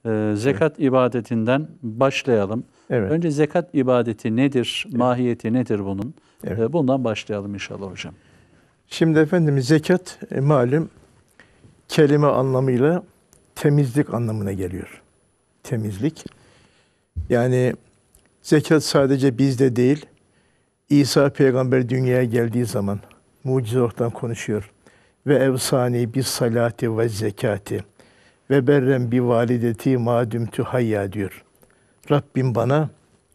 Zekat ibadetinden başlayalım. Evet. Önce zekat ibadeti nedir, mahiyeti nedir bunun? Evet. Bundan başlayalım inşallah hocam. Şimdi efendim zekat malum kelime anlamıyla temizlik anlamına geliyor. Temizlik. Yani zekat sadece bizde değil, İsa peygamber dünyaya geldiği zaman mucize ortadan konuşuyor. Ve evsani bis salati ve zekati ve berrem bi valideti madümtü hayya diyor. Rabbim bana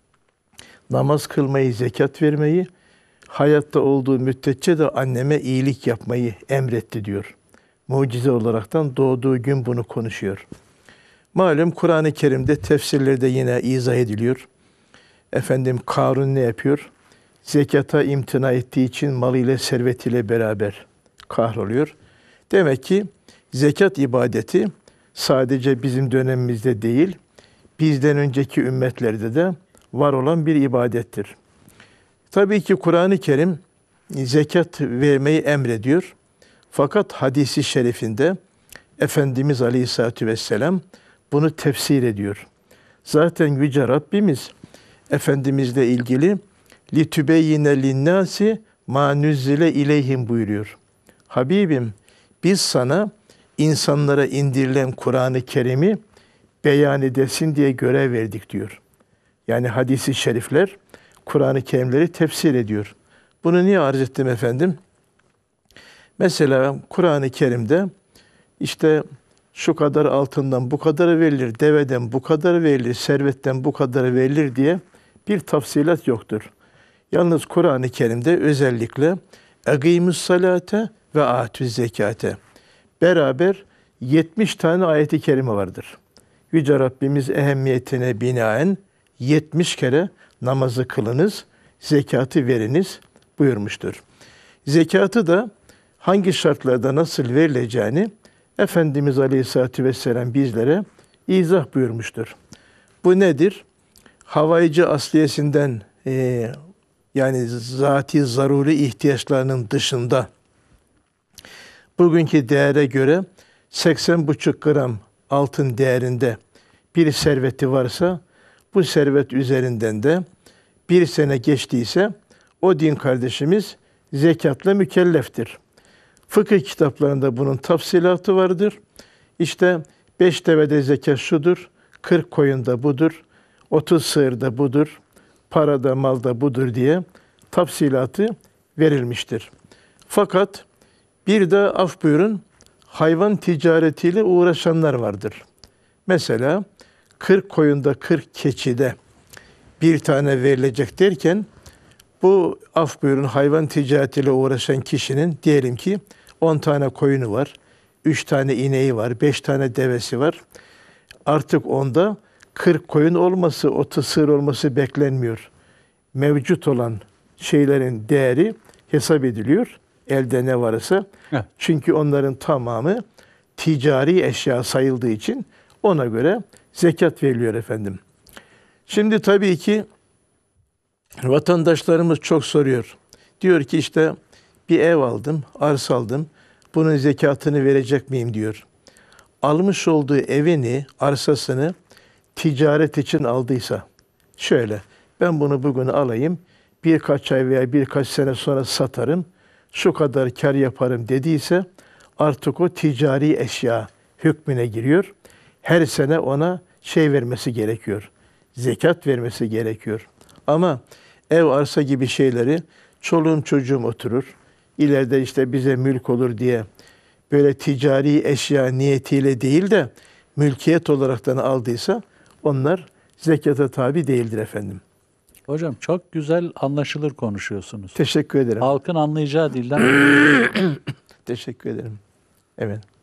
namaz kılmayı, zekat vermeyi, hayatta olduğu müddetçe de anneme iyilik yapmayı emretti diyor. Mucize olaraktan doğduğu gün bunu konuşuyor. Malum Kur'an-ı Kerim'de tefsirlerde yine izah ediliyor. Efendim Karun ne yapıyor? Zekata imtina ettiği için malıyla servetiyle beraber kahroluyor. Demek ki zekat ibadeti sadece bizim dönemimizde değil, bizden önceki ümmetlerde de var olan bir ibadettir. Tabii ki Kur'an-ı Kerim zekat vermeyi emrediyor. Fakat hadisi şerifinde Efendimiz Aleyhisselatü Vesselam bunu tefsir ediyor. Zaten Yüce Rabbimiz Efendimizle ilgili لِتُبَيِّنَ لِلنَّاسِ مَا نُزِّلَ اِلeyhim buyuruyor. Habibim biz sana insanlara indirilen Kur'an-ı Kerim'i beyan edesin diye görev verdik diyor. Yani hadis-i şerifler Kur'an-ı Kerimleri tefsir ediyor. Bunu niye arz ettim efendim? Mesela Kur'an-ı Kerim'de işte şu kadar altından bu kadar verilir, deveden bu kadar verilir, servetten bu kadar verilir diye bir tafsilat yoktur. Yalnız Kur'an-ı Kerim'de özellikle اَقِيمُ salate ve atüz zekate beraber 70 tane ayeti kerime vardır. Yüce Rabbimiz ehemmiyetine binaen 70 kere namazı kılınız, zekatı veriniz buyurmuştur. Zekatı da hangi şartlarda nasıl verileceğini Efendimiz Aleyhisselatü Vesselam bizlere izah buyurmuştur. Bu nedir? Havayıcı asliyesinden yani zati zaruri ihtiyaçlarının dışında bugünkü değere göre 80,5 gram altın değerinde bir serveti varsa bu servet üzerinden de bir sene geçtiyse o din kardeşimiz zekatla mükelleftir. Fıkıh kitaplarında bunun tafsilatı vardır. İşte 5 devede zekat şudur, 40 koyunda budur, 30 sığırda budur, parada malda budur diye tafsilatı verilmiştir. Fakat bir de af buyurun hayvan ticaretiyle uğraşanlar vardır. Mesela 40 koyunda 40 keçide bir tane verilecek derken bu af buyurun hayvan ticaretiyle uğraşan kişinin diyelim ki 10 tane koyunu var, 3 tane ineği var, 5 tane devesi var. Artık onda 40 koyun olması, 30 sığır olması beklenmiyor. Mevcut olan şeylerin değeri hesap ediliyor. Elde ne varsa. Evet. Çünkü onların tamamı ticari eşya sayıldığı için ona göre zekat veriliyor efendim. Şimdi tabii ki vatandaşlarımız çok soruyor. Diyor ki işte bir ev aldım, arsa aldım. Bunun zekatını verecek miyim diyor. Almış olduğu evini, arsasını ticaret için aldıysa şöyle ben bunu bugün alayım, birkaç ay veya birkaç sene sonra satarım, şu kadar kar yaparım dediyse artık o ticari eşya hükmüne giriyor. Her sene ona şey vermesi gerekiyor, zekat vermesi gerekiyor. Ama ev, arsa gibi şeyleri çoluğum çocuğum oturur, ileride işte bize mülk olur diye böyle ticari eşya niyetiyle değil de mülkiyet olaraktan aldıysa onlar zekata tabi değildir efendim. Hocam çok güzel anlaşılır konuşuyorsunuz. Teşekkür ederim. Halkın anlayacağı dilden Teşekkür ederim. Evet.